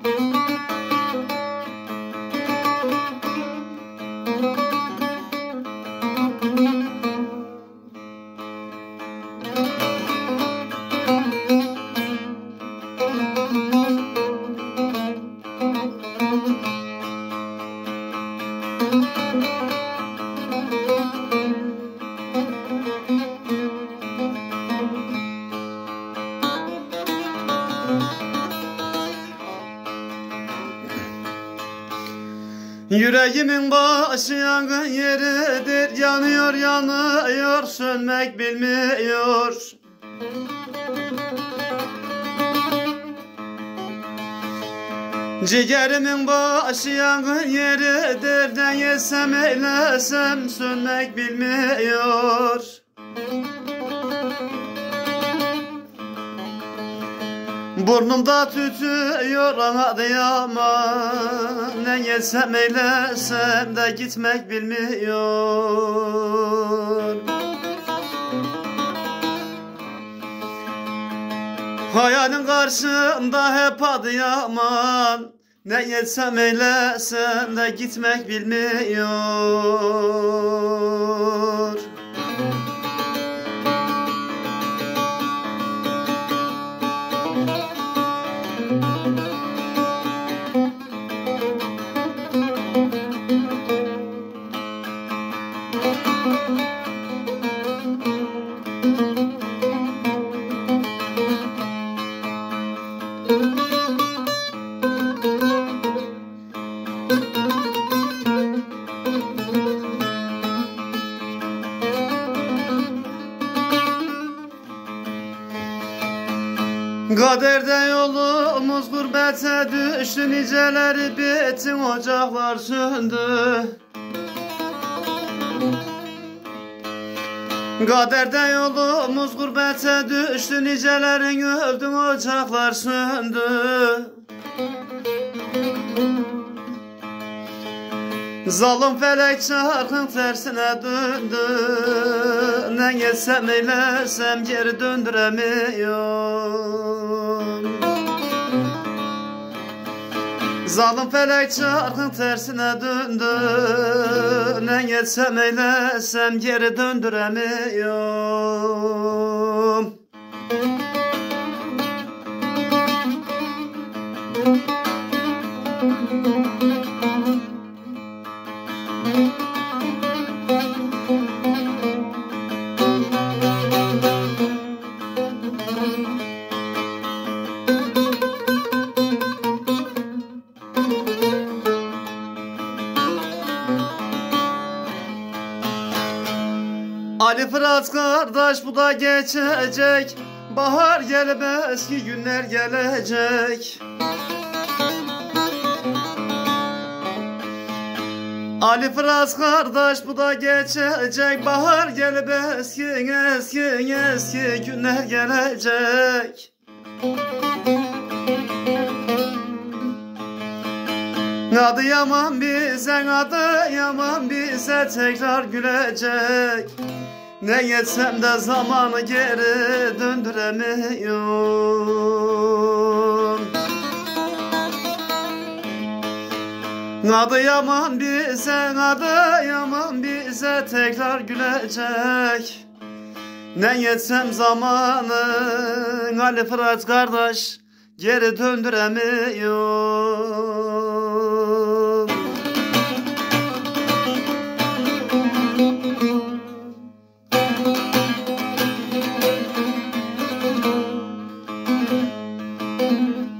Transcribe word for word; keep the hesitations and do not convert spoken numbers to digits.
Yüreğimin başı yangın yeridir, yanıyor yanıyor, sönmek bilmiyor. Ciğerimin başı yangın yeridir, ne yesem eylesem sönmek bilmiyor. Burnumda tütüyor anadıyamam, ne yesem eylesem de gitmek bilmiyor. Hayalin karşımda hep Adıyaman, ne yesem eylesem de gitmek bilmiyor. Kaderde yolumuz gurbete düştü, niceleri bitin, ocaklar söndü. Kaderde yolumuz gurbete düştü, nicelerin öldü, ocaklar söndü. Zalim felek çarkın tersine döndü, ne yesem eylesem geri döndüremiyorum. Zalim felek çarkın tersine döndü, ne yesem eylesem geri döndüremiyorum. Ali Fırat kardeş, bu da geçecek, bahar gelip eski günler gelecek. Ali Fırat kardeş, bu da geçecek, bahar gelip eski eski eski günler gelecek. Adıyaman bize, Adıyaman bize tekrar gülecek. Ne yetsem de zamanı geri döndüremiyorum. Adıyaman bize, Adıyaman bize tekrar gülecek. Ne yetsem zamanı Ali Fırat kardeş geri döndüremiyorum. Thank you.